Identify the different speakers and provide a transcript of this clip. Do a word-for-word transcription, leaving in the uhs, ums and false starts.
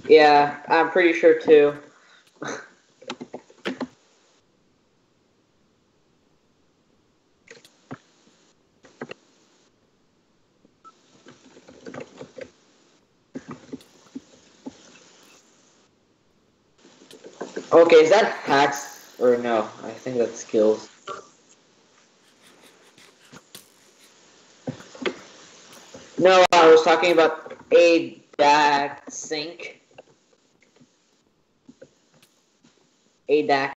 Speaker 1: Yeah, I'm pretty sure too. Okay, is that hacks or no? I think that's skills. No, I was talking about a D A C sync. A D A C